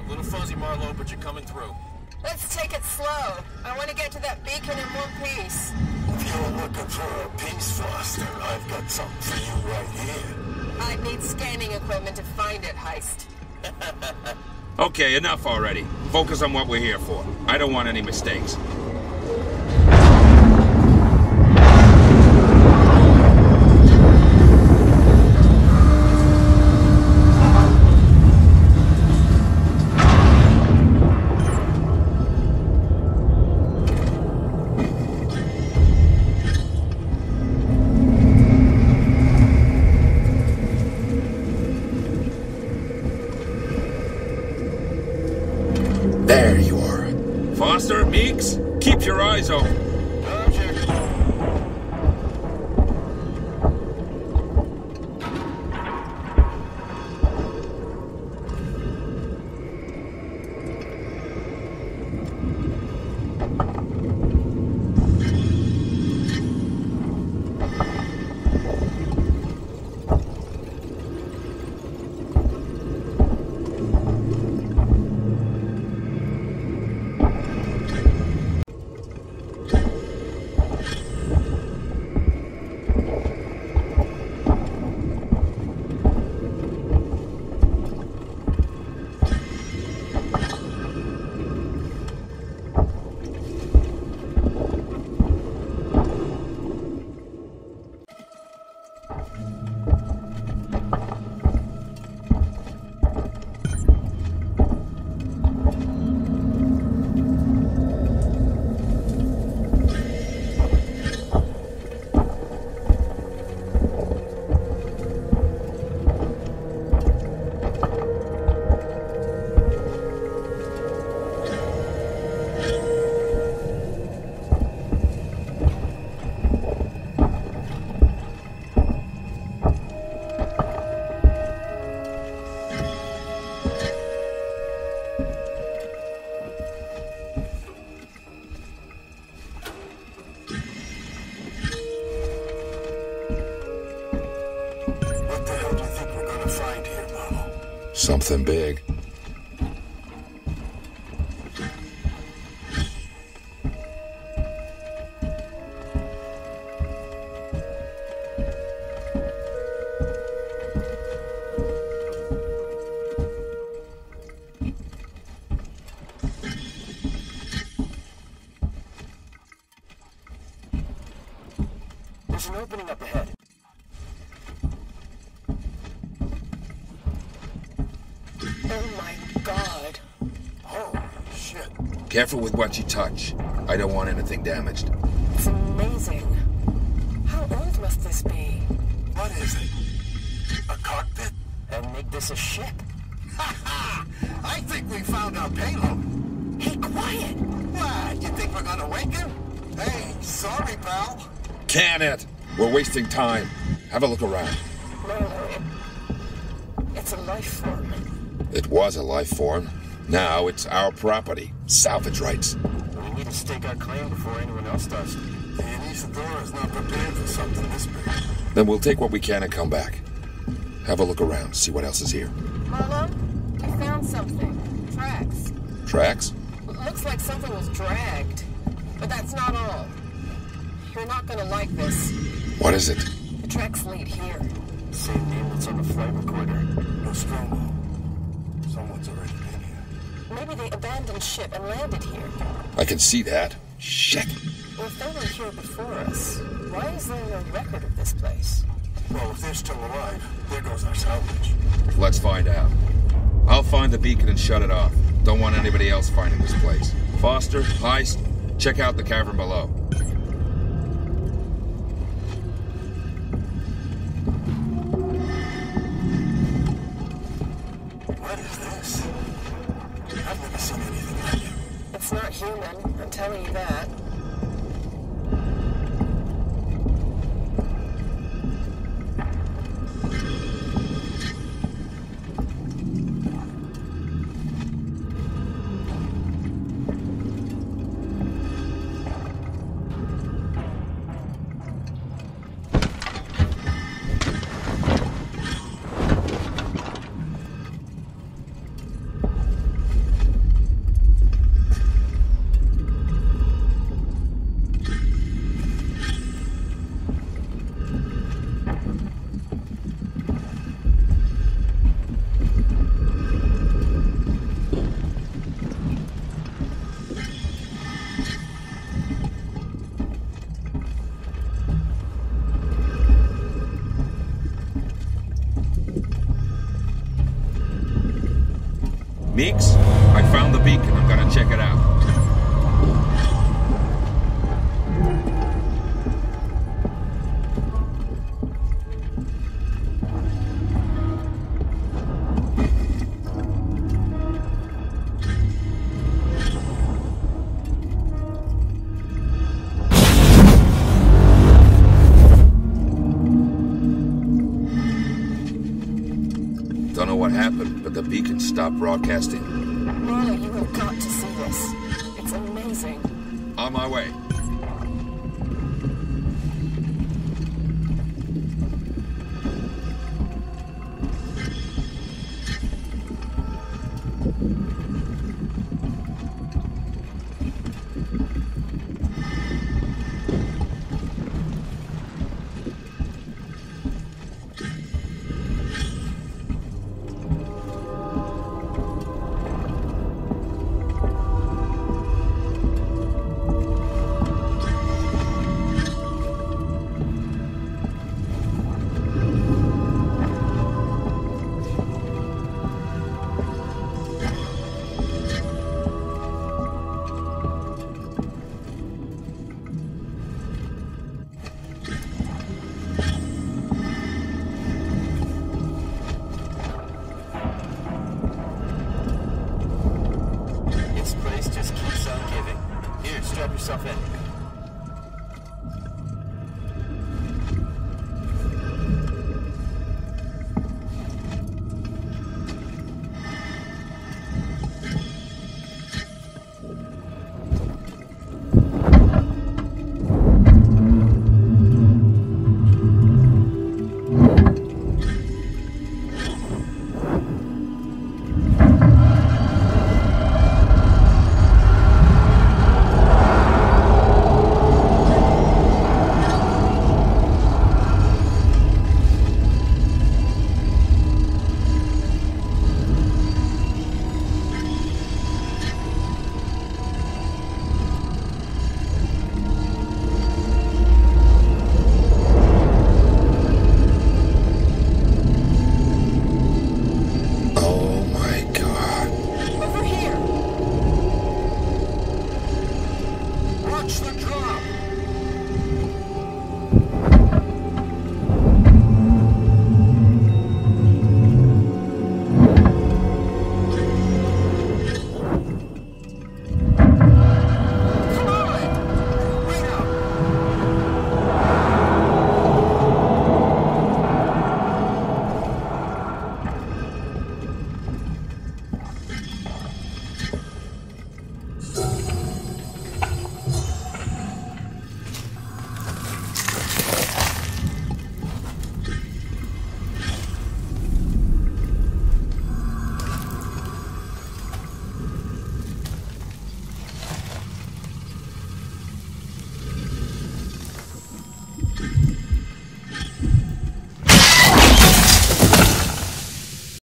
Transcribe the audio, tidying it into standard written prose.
Little fuzzy, Marlowe, but you're coming through. Let's take it slow. I want to get to that beacon in one piece. If you're looking for a piece, Foster, I've got something for you right here. I'd need scanning equipment to find it, Heist. Okay, enough already. Focus on what we're here for. I don't want any mistakes. There you are. Foster, Meeks, keep your eyes open. Something big. There's an opening up ahead. Oh my god. Holy shit. Careful with what you touch. I don't want anything damaged. It's amazing. How old must this be? What is it? A cockpit? And make this a ship. Ha ha! I think we found our payload. Hey, quiet! What? You think we're gonna wake him? Hey, sorry, pal. Can it? We're wasting time. Have a look around. No, it's a life form. It was a life form. Now it's our property. Salvage rights. We need to stake our claim before anyone else does. The Anisadora not prepared for something this big. Then we'll take what we can and come back. Have a look around, see what else is here. Marlowe, we found something. Tracks. Tracks? Looks like something was dragged. But that's not all. You're not gonna like this. What is it? The tracks lead here. Same name that's on the flight recorder. Nostromo. Someone's already been here. Maybe they abandoned ship and landed here. I can see that. Shit. Well, if they were here before us, why is there no record of this place? Well, if they're still alive, there goes our salvage. Let's find out. I'll find the beacon and shut it off. Don't want anybody else finding this place. Foster, Heist, check out the cavern below. What is this? I've never seen anything like it. It's not human, I'm telling you that. Meeks, I found the beacon. I'm gonna check it out. Don't know what happened, but the beacon stopped broadcasting. Marla, you have got to see this. It's amazing. On my way. This place just keeps on giving. Here, strap yourself in.